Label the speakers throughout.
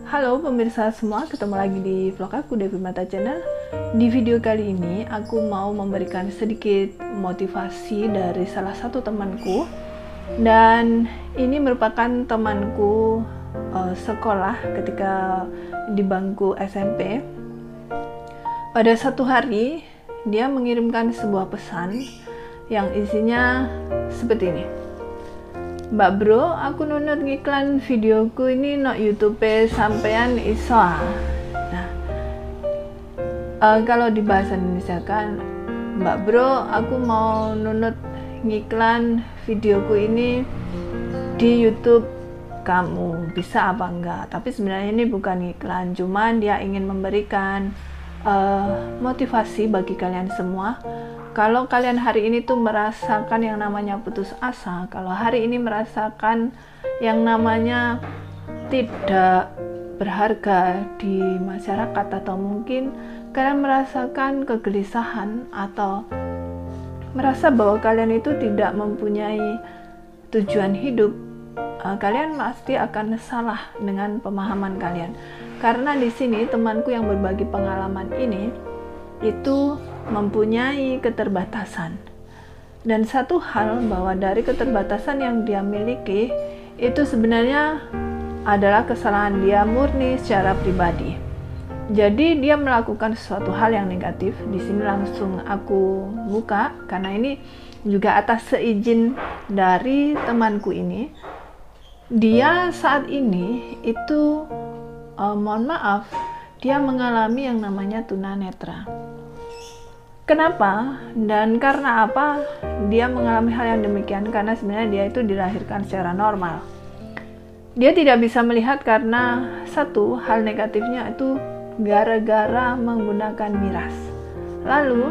Speaker 1: Halo pemirsa semua, ketemu lagi di vlog aku Devi Mata Channel. Di video kali ini aku mau memberikan sedikit motivasi dari salah satu temanku. Dan ini merupakan temanku sekolah ketika di bangku SMP. Pada satu hari dia mengirimkan sebuah pesan yang isinya seperti ini. Mbak bro, aku nunut ngiklan videoku ini no YouTube sampean iso. Nah, kalau di bahasa Indonesia kan, Mbak bro, aku mau nunut ngiklan videoku ini di YouTube, kamu bisa apa enggak? Tapi sebenarnya ini bukan iklan, cuman dia ingin memberikan motivasi bagi kalian semua. Kalau kalian hari ini tuh merasakan yang namanya putus asa, kalau hari ini merasakan yang namanya tidak berharga di masyarakat, atau mungkin kalian merasakan kegelisahan atau merasa bahwa kalian itu tidak mempunyai tujuan hidup, kalian pasti akan salah dengan pemahaman kalian. Karena di sini temanku yang berbagi pengalaman ini itu mempunyai keterbatasan, dan satu hal bahwa dari keterbatasan yang dia miliki itu sebenarnya adalah kesalahan dia murni secara pribadi. Jadi dia melakukan sesuatu hal yang negatif. Di sini langsung aku buka karena ini juga atas seizin dari temanku ini. Dia saat ini itu mohon maaf, dia mengalami yang namanya tunanetra. Kenapa dan karena apa dia mengalami hal yang demikian? Karena sebenarnya dia itu dilahirkan secara normal. Dia tidak bisa melihat karena satu hal negatifnya itu gara-gara menggunakan miras. Lalu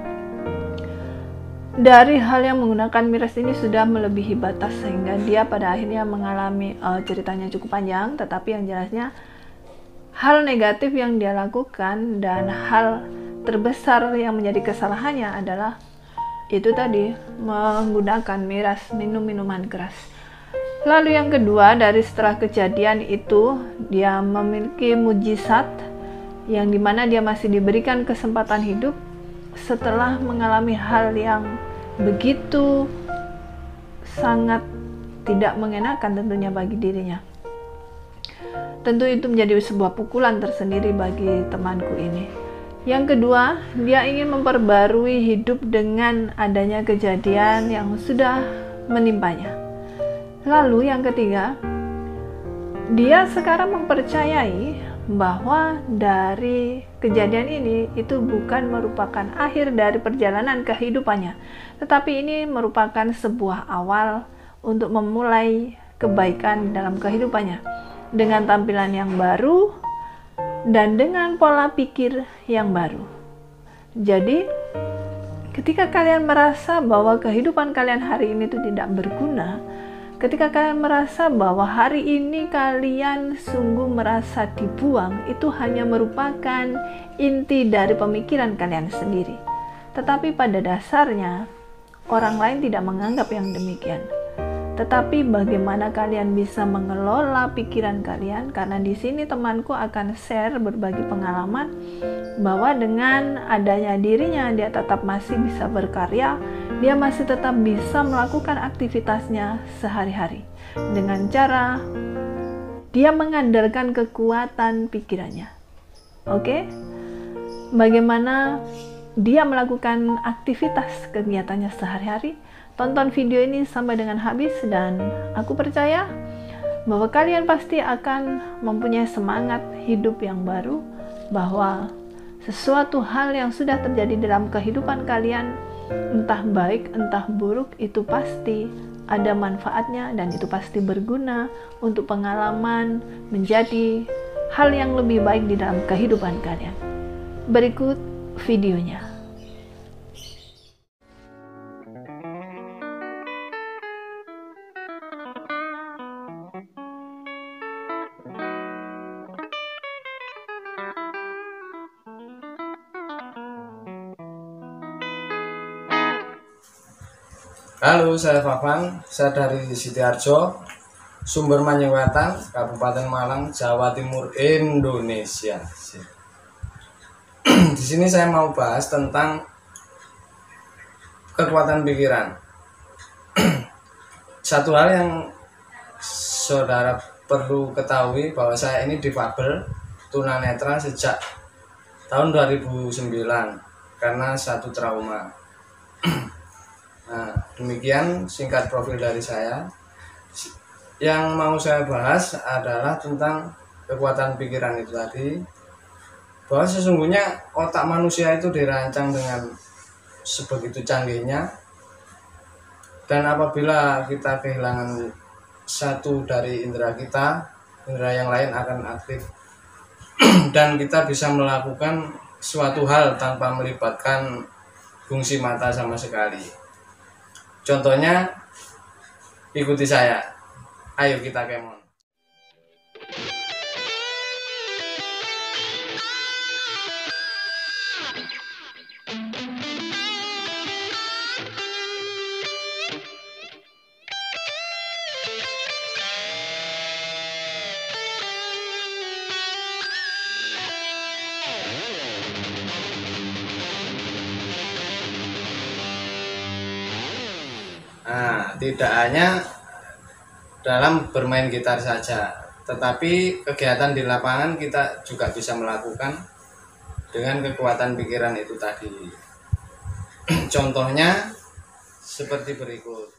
Speaker 1: dari hal yang menggunakan miras ini sudah melebihi batas sehingga dia pada akhirnya mengalami ceritanya cukup panjang, tetapi yang jelasnya hal negatif yang dia lakukan dan hal terbesar yang menjadi kesalahannya adalah itu tadi, menggunakan miras, minum minuman keras. Lalu yang kedua, dari setelah kejadian itu dia memiliki mujizat yang dimana dia masih diberikan kesempatan hidup setelah mengalami hal yang begitu sangat tidak mengenakan tentunya bagi dirinya. Tentu itu menjadi sebuah pukulan tersendiri bagi temanku ini. Yang kedua, dia ingin memperbarui hidup dengan adanya kejadian yang sudah menimpanya. Lalu yang ketiga, dia sekarang mempercayai bahwa dari kejadian ini itu bukan merupakan akhir dari perjalanan kehidupannya, tetapi ini merupakan sebuah awal untuk memulai kebaikan dalam kehidupannya dengan tampilan yang baru dan dengan pola pikir yang baru. Jadi, ketika kalian merasa bahwa kehidupan kalian hari ini itu tidak berguna, ketika kalian merasa bahwa hari ini kalian sungguh merasa dibuang, itu hanya merupakan inti dari pemikiran kalian sendiri. Tetapi pada dasarnya, orang lain tidak menganggap yang demikian. Tetapi bagaimana kalian bisa mengelola pikiran kalian? Karena di sini temanku akan share berbagi pengalaman bahwa dengan adanya dirinya dia tetap masih bisa berkarya, dia masih tetap bisa melakukan aktivitasnya sehari-hari dengan cara dia mengandalkan kekuatan pikirannya. Oke? Bagaimana dia melakukan aktivitas kegiatannya sehari-hari? Tonton video ini sampai dengan habis dan aku percaya bahwa kalian pasti akan mempunyai semangat hidup yang baru, bahwa sesuatu hal yang sudah terjadi dalam kehidupan kalian, entah baik entah buruk, itu pasti ada manfaatnya dan itu pasti berguna untuk pengalaman menjadi hal yang lebih baik di dalam kehidupan kalian. Berikut videonya.
Speaker 2: Halo, saya Fafan, saya dari Sidoarjo. Sumber Manyewatan, Kabupaten Malang, Jawa Timur, Indonesia. Di sini saya mau bahas tentang kekuatan pikiran. Satu hal yang saudara perlu ketahui bahwa saya ini difabel tunanetra sejak tahun 2009 karena satu trauma. Nah, demikian singkat profil dari saya. Yang mau saya bahas adalah tentang kekuatan pikiran itu tadi, bahwa sesungguhnya otak manusia itu dirancang dengan sebegitu canggihnya, dan apabila kita kehilangan satu dari indera kita, indera yang lain akan aktif dan kita bisa melakukan suatu hal tanpa melibatkan fungsi mata sama sekali. Contohnya, ikuti saya. Ayo kita kemon. Nah, tidak hanya dalam bermain gitar saja, tetapi kegiatan di lapangan kita juga bisa melakukan dengan kekuatan pikiran itu tadi. Contohnya seperti berikut.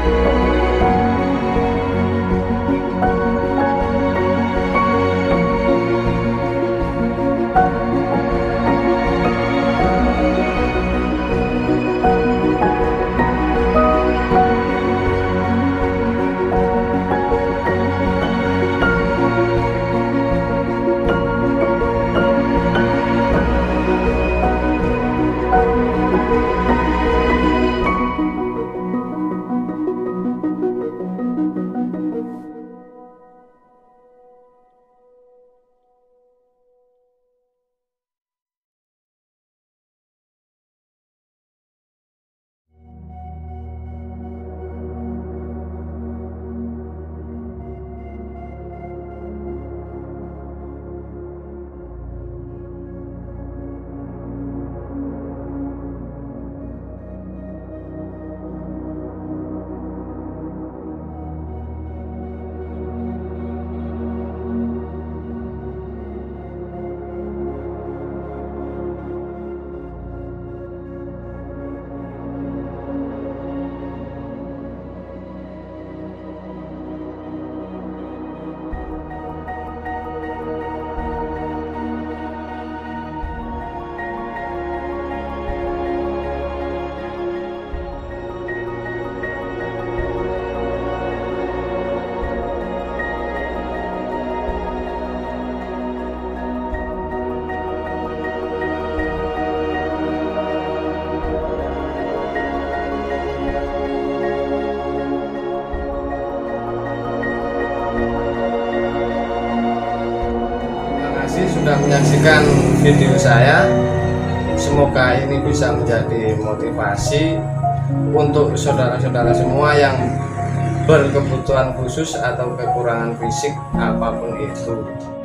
Speaker 2: Sudah menyaksikan video saya. Semoga ini bisa menjadi motivasi untuk saudara-saudara semua yang berkebutuhan khusus atau kekurangan fisik apapun itu.